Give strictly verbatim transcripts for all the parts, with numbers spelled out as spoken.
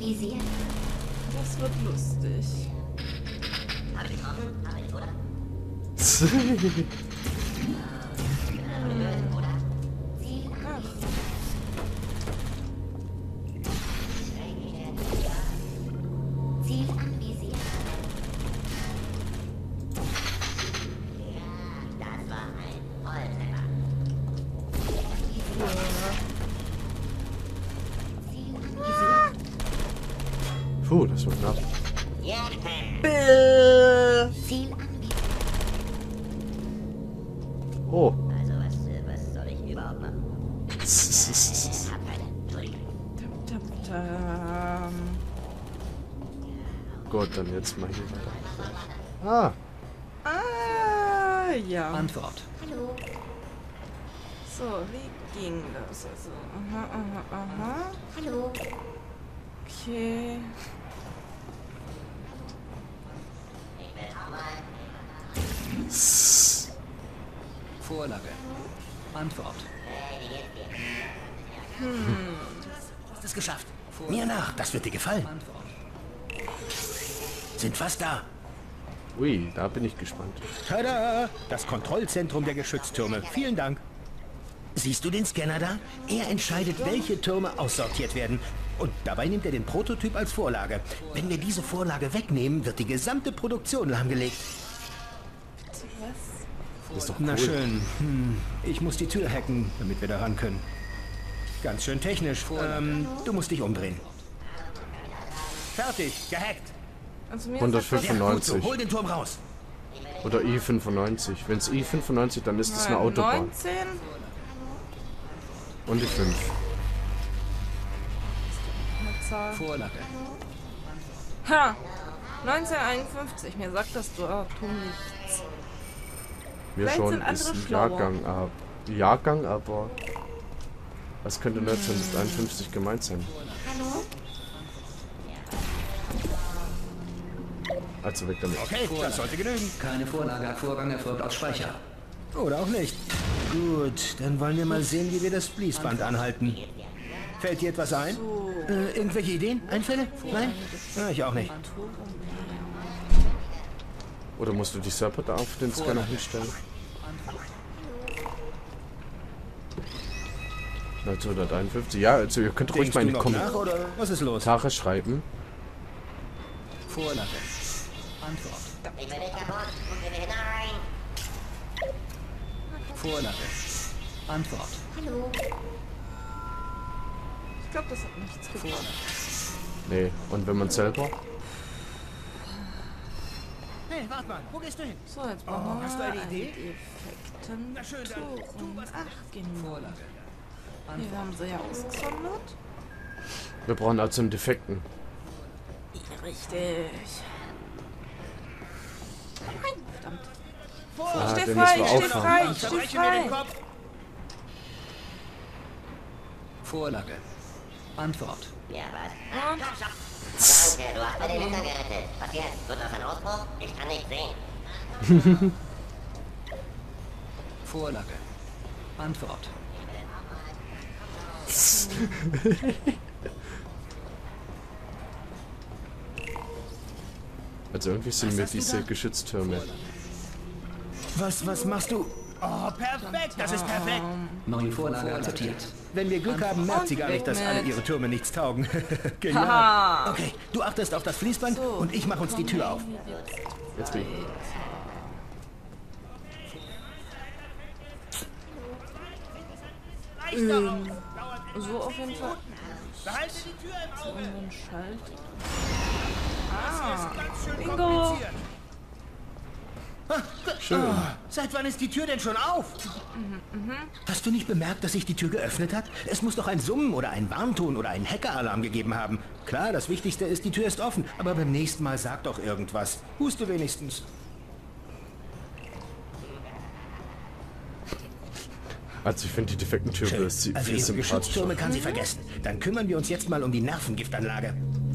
anvisiert. Das wird lustig. Hab ich getroffen? Hab ich, oder? Oder? Ziel anvisiert. Ziel anvisiert. Ja, das war ein Volltreffer. Ziel anvisiert. Puh, das war knapp. Ja, Bill. Ziel anvisiert. Oh. Also, was, äh, was soll ich überhaupt machen? Äh, hab keine. Entschuldigung. Dum, dum, dum. Gut, dann jetzt mal hier weiter. Ah, Ah, ja. Antwort. Hallo. So, wie ging das? Also, aha, aha, aha. Hallo. Okay. Ich will auch mal. Vorlage. Antwort. Hey, wie geht's dir? Du hast es geschafft. Mir nach, das wird dir gefallen. Antwort. Sind fast da. ui, da bin ich gespannt. Tada! Das Kontrollzentrum der Geschütztürme. Vielen Dank. Siehst du den Scanner da? Er entscheidet, welche Türme aussortiert werden. Und dabei nimmt er den Prototyp als Vorlage. Wenn wir diese Vorlage wegnehmen, wird die gesamte Produktion lahmgelegt. Das ist doch cool. Na schön. Hm, ich muss die Tür hacken, damit wir da ran können. Ganz schön technisch. Ähm, du musst dich umdrehen. Fertig, gehackt. Also mir hundertfünfundneunzig. Gut so, hol den Turm raus. Oder I fünfundneunzig. Wenn es I fünfundneunzig, dann ist es eine Autobahn. neunzehn. Und die fünf. Eine Zahl. Vorlage. Ha! neunzehnhunderteinundfünfzig. Mir sagt das Datum nichts. Mir Vielleicht schon sind andere ist ein schlauer. Jahrgang, ab. Jahrgang, aber was könnte neunzehnhunderteinundfünfzig gemeint sein? Hallo? Also weg damit. Okay, das sollte genügen. Keine Vorlage. Vorgang erfolgt aus Speicher. Oder auch nicht. Gut, dann wollen wir mal sehen, wie wir das Fließband anhalten. Fällt dir etwas ein? Äh, irgendwelche Ideen? Einfälle? Nein? Ja, ich auch nicht. Oder musst du die Server da auf den Scanner hinstellen? neunzehnhunderteinundfünfzig. Ja, also ihr könnt ruhig Denkst mal in du die noch nach, oder was ist los? Kommentare schreiben. Vorlage. Antwort. Ich bin nicht kaputt. Gucken wir hinein. Vorlage. Antwort. Hallo. Ich glaube, das hat nichts gebracht. Nee, und wenn man selber? Hey, warte mal, wo gehst du hin? So, jetzt Oh, brauchen wir hast du eine einen Idee? defekten Na schön, dann tu Turm. was Ach, genau. Vorlage. Hier haben sie ja ausgesondert. Wir brauchen also einen defekten. Ja, richtig. Nein, verdammt. Ah, Steh den frei, müssen wir steh auffangen. frei, Ich steh zerbreche mir den frei. Kopf. Vorlage. Antwort. Ja, was? Und? Danke, du hast mir den Hintern gerettet. Was jetzt? Wird das ein Ausbruch? Ich kann nicht sehen. Vorlage. Antwort. Also irgendwie sind mir diese Geschütztürme. Was, was machst du? Oh, perfekt, das ist perfekt. Neue Vorlage akzeptiert. Wenn wir Glück haben, merkt sie gar nicht, dass alle ihre Türme nichts taugen. Genial. Haha. Okay, du achtest auf das Fließband So, und ich mache uns die Tür auf. Jetzt bin ich. Ähm, so auf jeden Fall. Behalte die Tür im So Auge. einen Schalt. Das Ah, ist ganz schön Bingo. kompliziert. Schön. Seit wann ist die Tür denn schon auf? Hast du nicht bemerkt, dass sich die Tür geöffnet hat? Es muss doch ein Summen oder ein Warnton oder einen Hackeralarm gegeben haben. Klar, das Wichtigste ist, die Tür ist offen. Aber beim nächsten Mal sag doch irgendwas. Huste wenigstens. Also ich finde die defekten Türme Schön. ist sie Also viel ihre sympathischer. Geschütztürme kann sie vergessen. Dann kümmern wir uns jetzt mal um die Nervengiftanlage.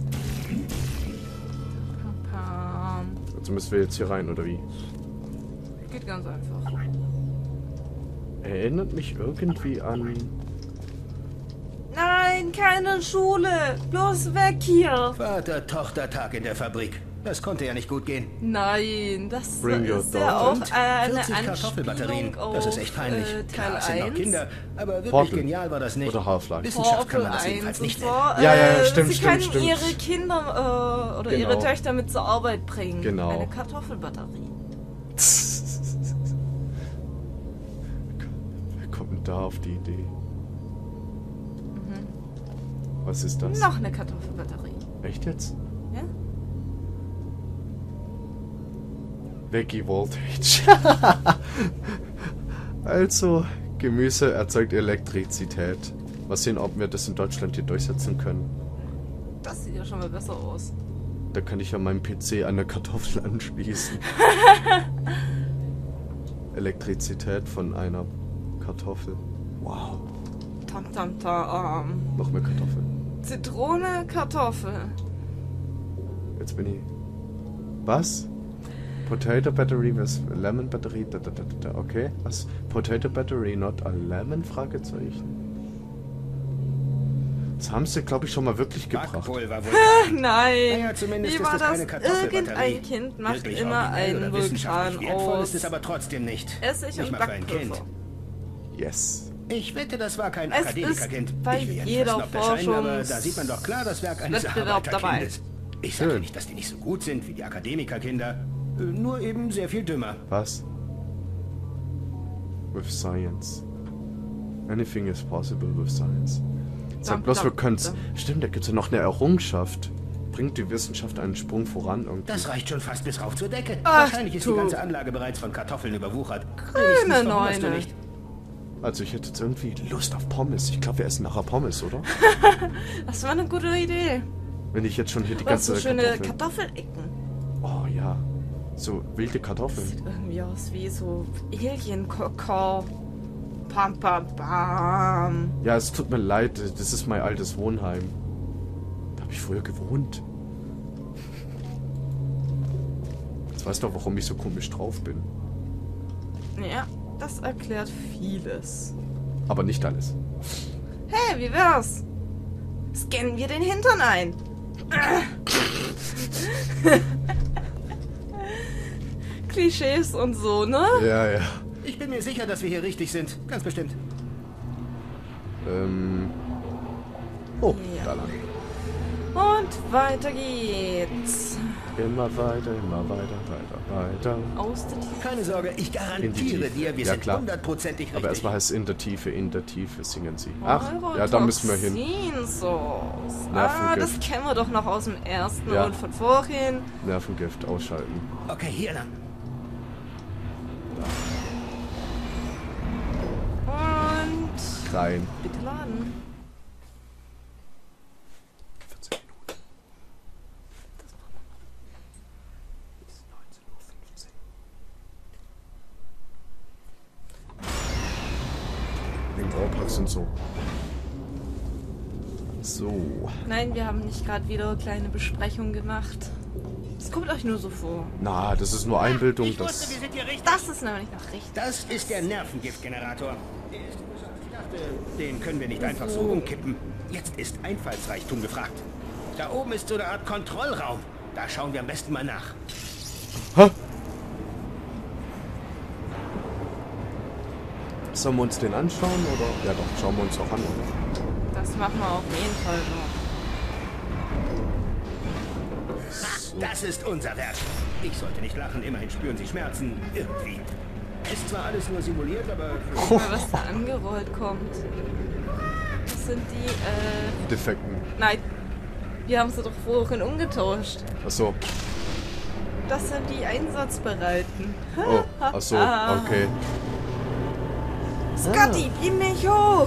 Pam. Also müssen wir jetzt hier rein, oder wie? Geht ganz einfach. Erinnert mich irgendwie an... Nein! keine Schule. Bloß weg hier. Vater-Tochter-Tag in der Fabrik. Das konnte ja nicht gut gehen. Nein, das Bring your ist ja auch daughter. eine vierzig Kartoffelbatterien. Anspielung Das ist auf, echt peinlich. äh, Klar, Teil es sind noch eins. Kinder, aber wirklich Portal. genial war das nicht. Oder Half-Life. Wissenschaft kann man das Portal jedenfalls eins nicht und nennen. zwar, Ja, ja, ja, äh, stimmt, Sie stimmt, können stimmt. ihre Kinder äh, oder Genau. ihre Töchter mit zur Arbeit bringen. Genau. Eine Kartoffelbatterie. Wer kommt denn da auf die Idee? Was ist das? Noch eine Kartoffelbatterie. Echt jetzt? Ja? Veggie Voltage. Also, Gemüse erzeugt Elektrizität. Mal sehen, ob wir das in Deutschland hier durchsetzen können. Das sieht ja schon mal besser aus. Da kann ich ja meinen P C an der Kartoffel anschließen. Elektrizität von einer Kartoffel. Wow. Tam tam tam. Noch mehr Kartoffeln. Zitrone, Kartoffel. Jetzt bin ich. Was? Potato Battery versus Lemon Battery. Da, da, da, da. Okay. Was? Potato Battery, not a lemon? Fragezeichen. Das haben sie, glaube ich, schon mal wirklich gebracht. Backpulver wohl. Nein. Naja, zumindest Wie ist war das das? keine Kartoffelbatterie. Irgendein Kind macht Wirklich immer originell einen oder wissenschaftlich Vulkan wertvoll aus ist es aber trotzdem nicht. Essig Nicht und mal für ein Kind. Backpulver. Yes. Ich wette, das war kein Es Akademikerkind. ist bei Ich will ja nicht jeder wissen, ob das scheint, aber Forschungs- da sieht man doch klar das Werk eines Wettbewerb dabei. Arbeiterkindes. Ich sage Schön. nicht, dass die nicht so gut sind wie die Akademikerkinder, äh, nur eben sehr viel dümmer. Was? With science. Anything is possible with science. Sag Dam, bloß, wir dam, können's. dam. Stimmt, da gibt's ja noch eine Errungenschaft. Bringt die Wissenschaft einen Sprung voran irgendwie. Das reicht schon fast bis rauf zur Decke. Ach, Wahrscheinlich ist du. die ganze Anlage bereits von Kartoffeln überwuchert. Grüne Wenigstens verhungerst du Neune. nicht. Also ich hätte jetzt irgendwie Lust auf Pommes. Ich glaube, wir essen nachher Pommes, oder? Das war eine gute Idee. Wenn ich jetzt schon hier die Was ganze so schöne Kartoffeln... Kartoffelecken. Oh ja. So wilde Kartoffeln. Sieht irgendwie aus wie so Alien-Kokon. Pam, pam, pam. Ja, es tut mir leid. Das ist mein altes Wohnheim. Da habe ich früher gewohnt. Jetzt weißt du auch, warum ich so komisch drauf bin. Ja, das erklärt vieles. Aber nicht alles. Hey, wie wär's? Scannen wir den Hintern ein. Klischees und so, ne? Ja, ja. Ich bin mir sicher, dass wir hier richtig sind. Ganz bestimmt. Ähm... Oh, Ja. da lang. Und weiter geht's. Immer weiter, immer weiter, weiter, weiter. Aus der Tiefe. Keine Sorge, ich In die garantiere Tiefe. dir, wir Ja, sind klar. hundertprozentig richtig. Aber erstmal heißt es in der Tiefe, in der Tiefe singen sie. Ach, ja, da müssen wir hin. Neurotoxin-Sauce. Ah, das Nervengift. kennen wir doch noch aus dem ersten Ja. und von vorhin. Nervengift ausschalten. Okay, hier lang. Und Rein. bitte laden. vierzehn Minuten. Bis neunzehn Uhr fünfzehn. Im Baupark sind so. So. Nein, wir haben nicht gerade wieder kleine Besprechung gemacht. Das kommt euch nur so vor. Na, das ist nur Einbildung. Ich wusste, Das. wir sind hier richtig. Das ist nämlich noch richtig. Das ist der Nervengiftgenerator. Der ist größer als ich dachte. Den können wir nicht einfach so umkippen. Jetzt ist Einfallsreichtum gefragt. Da oben ist so eine Art Kontrollraum. Da schauen wir am besten mal nach. Hä? Sollen wir uns den anschauen oder? Ja doch, schauen wir uns auch an, oder? Das machen wir auf jeden Fall noch. Das ist unser Werk. Ich sollte nicht lachen, immerhin spüren Sie Schmerzen. Irgendwie. Ist zwar alles nur simuliert, aber... Guck mal, was da angerollt kommt. Das sind die, äh... Defekten. Nein. Wir haben sie doch vorhin umgetauscht. Achso. Das sind die Einsatzbereiten. Oh, achso, okay. Scotty, beam mich hoch!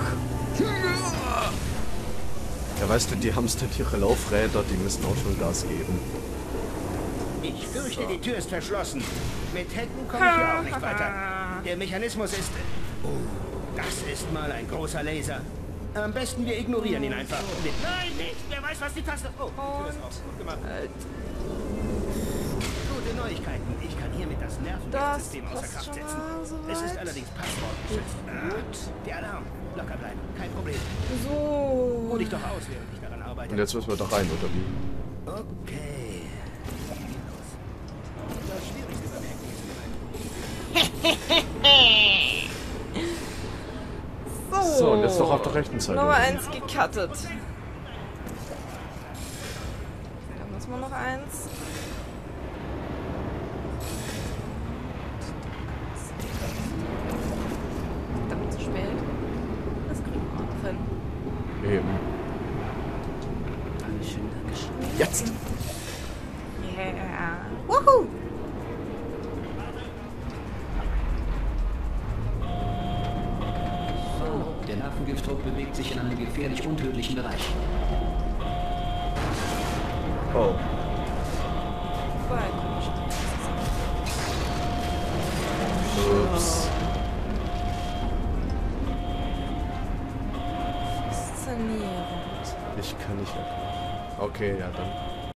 Ja, weißt du, die hamstern ihre Laufräder, die müssen auch schon Gas geben. Ich fürchte, die Tür ist verschlossen. Mit Hecken komme ich hier auch nicht weiter. Der Mechanismus ist... Oh, das ist mal ein großer Laser. Am besten wir ignorieren ihn einfach. Nein, nicht! Wer weiß, was die Taste... Oh, die Tür ist auf. Gut gemacht. Halt. Gut, Gute Neuigkeiten. Ich kann hiermit das Das Nervensystem außer passt Kraft schon setzen. mal so Es ist weit. allerdings passwortgeschützt. Äh, der Alarm. Locker bleiben. Kein Problem. So. Ruh dich doch aus, während ich daran arbeite. Und jetzt müssen wir da rein, oder wie? Okay. Das Schwierigste beim Hacken ist So. So, und jetzt noch auf der rechten Seite. Nummer eins gecuttet. Dann muss man noch eins. Verdammt zu spät. Das kriegen wir auch noch hin. Eben. Alles schön geschrieben. Jetzt! Yeah. Woohoo! Der Nervengiftdruck bewegt sich in einem gefährlich untödlichen Bereich. Oh. Voll komisch. Ups. Faszinierend. Ich kann nicht erkennen. Okay, ja dann.